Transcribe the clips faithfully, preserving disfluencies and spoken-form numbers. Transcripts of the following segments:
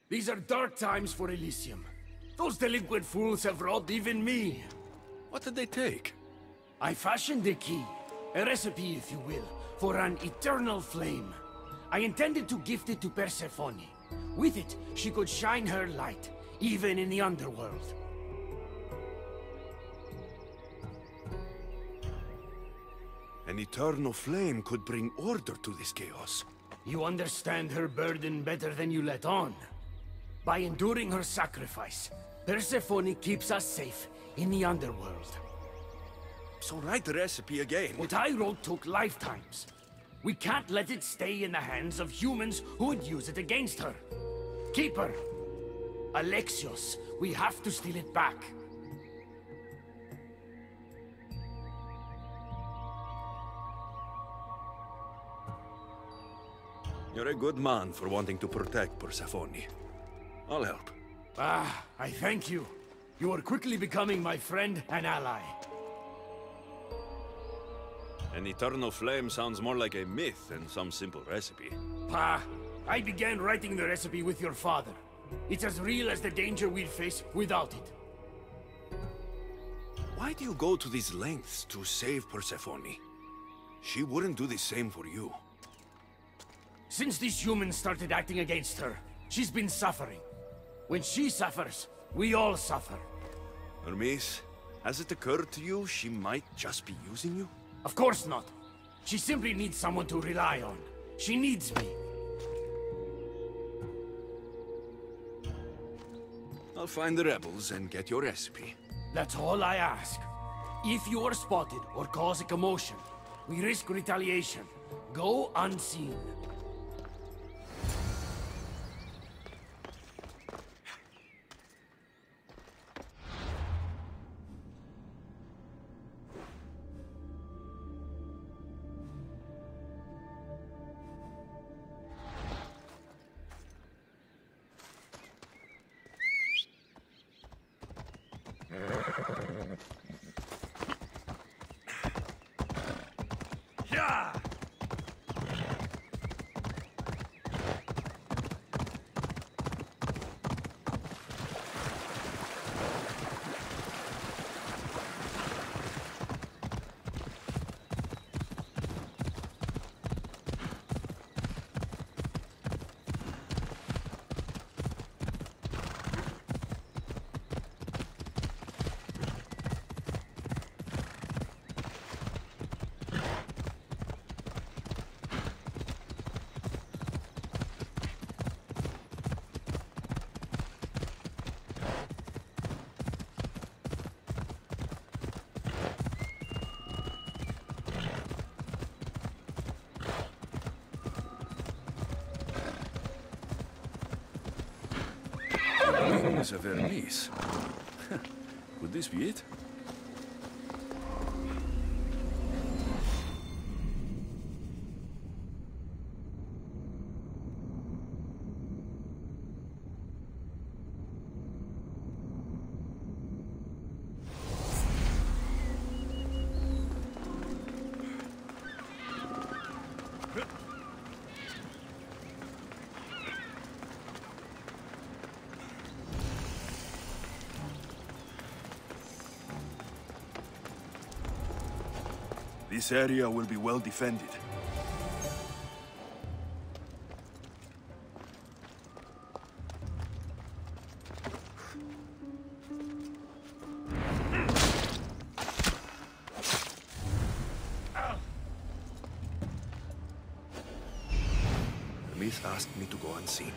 These are dark times for Elysium. Those delinquent fools have robbed even me. What did they take? I fashioned a key, a recipe if you will, for an eternal flame. I intended to gift it to Persephone. With it, she could shine her light, even in the underworld. An eternal flame could bring order to this chaos. You understand her burden better than you let on. By enduring her sacrifice, Persephone keeps us safe in the underworld. So write the recipe again. What I wrote took lifetimes. We can't let it stay in the hands of humans who would use it against her. Keep her. Alexios, we have to steal it back. You're a good man for wanting to protect Persephone. I'll help. Ah, I thank you. You are quickly becoming my friend and ally. An eternal flame sounds more like a myth than some simple recipe. Pa, I began writing the recipe with your father. It's as real as the danger we'd face without it. Why do you go to these lengths to save Persephone? She wouldn't do the same for you. Since these humans started acting against her, she's been suffering. When she suffers, we all suffer. Hermes, has it occurred to you she might just be using you? Of course not. She simply needs someone to rely on. She needs me. I'll find the rebels and get your recipe. That's all I ask. If you are spotted or cause a commotion, we risk retaliation. Go unseen. Yeah! Wings of Hermes. Could this be it? This area will be well defended. Hermes asked me to go unseen.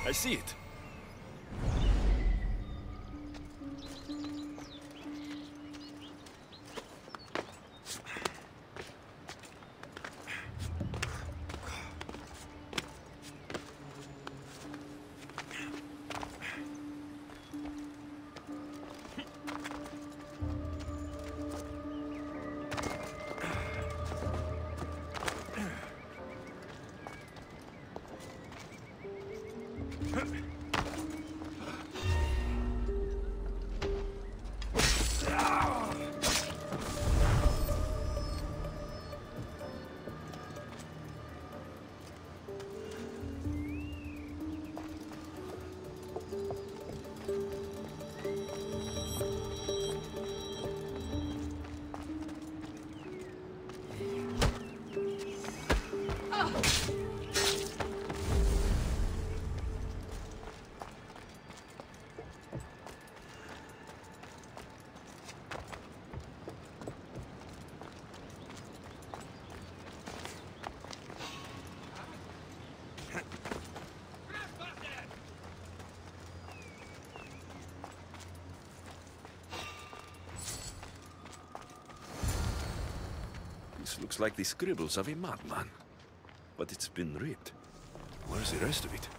I see it. This looks like the scribbles of a madman. But it's been ripped. Where's the rest of it?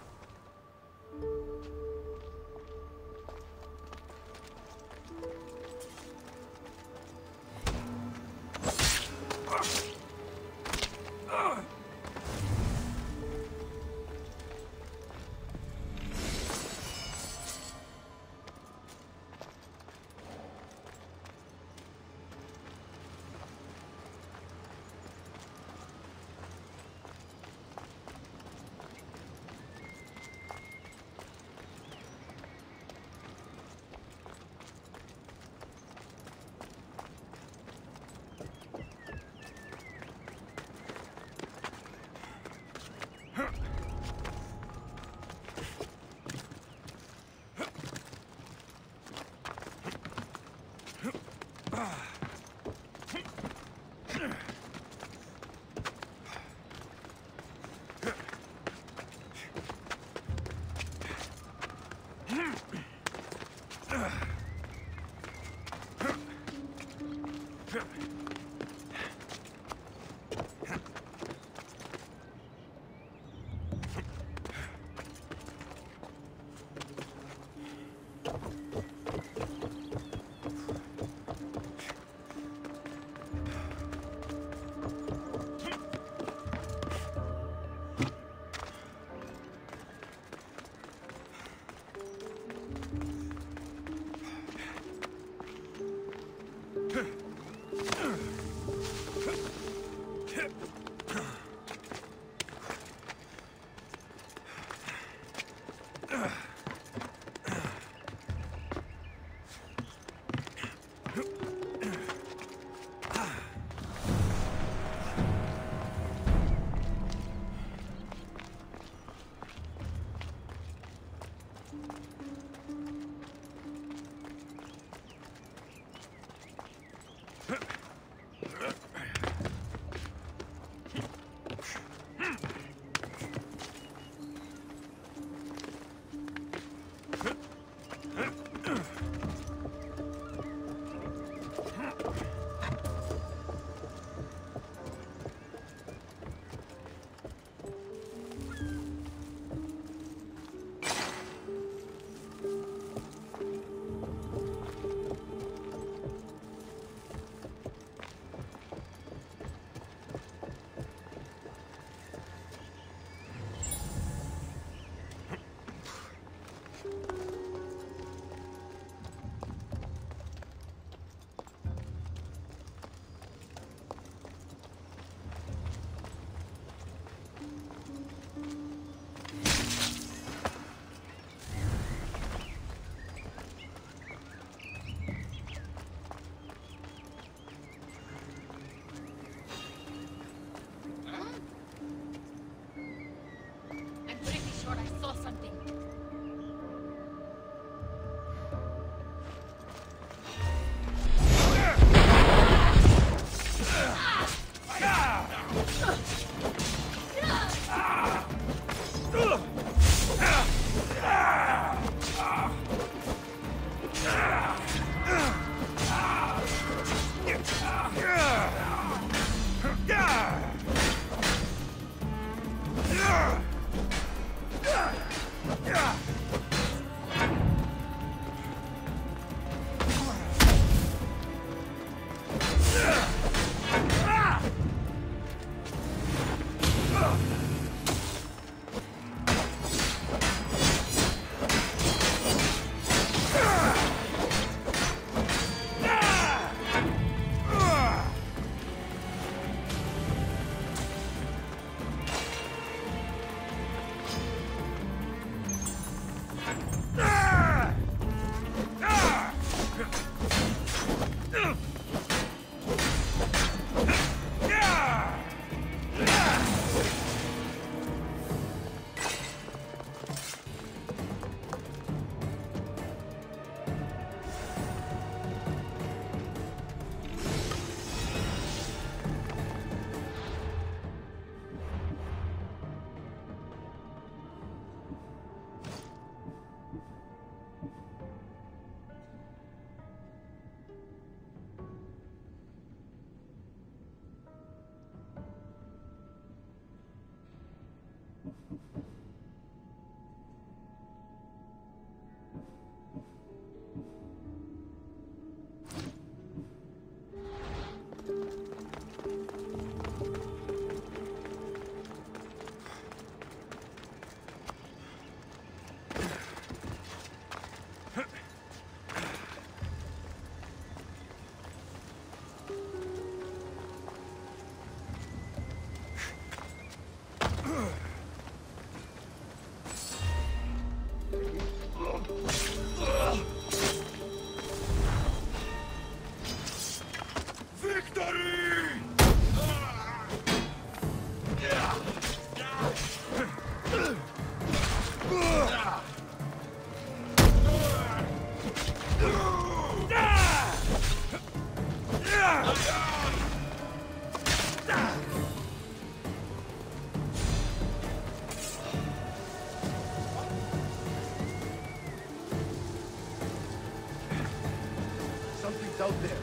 Something's out there.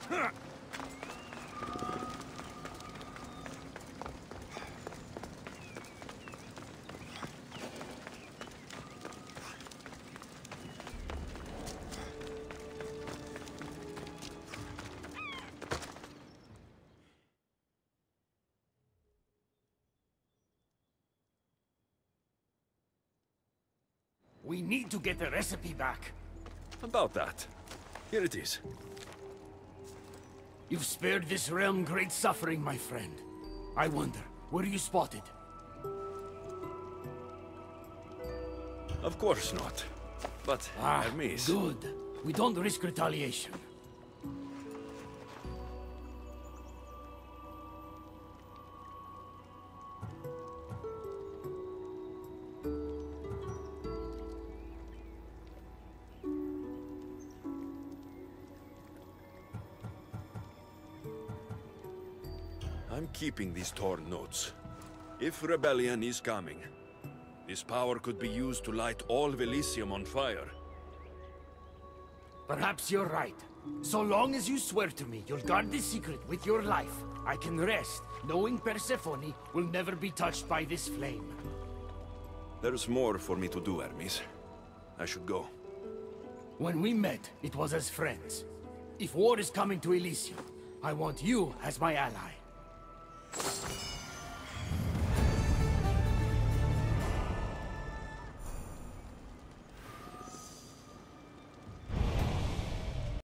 We need to get the recipe back. About that. Here it is. You've spared this realm great suffering, my friend. I wonder, were you spotted? Of course not. But, Ah, Hermes... good. We don't risk retaliation. I'm keeping these torn notes. If rebellion is coming, this power could be used to light all of Elysium on fire. Perhaps you're right. So long as you swear to me you'll guard this secret with your life, I can rest knowing Persephone will never be touched by this flame. There's more for me to do, Hermes. I should go. When we met, it was as friends. If war is coming to Elysium, I want you as my ally.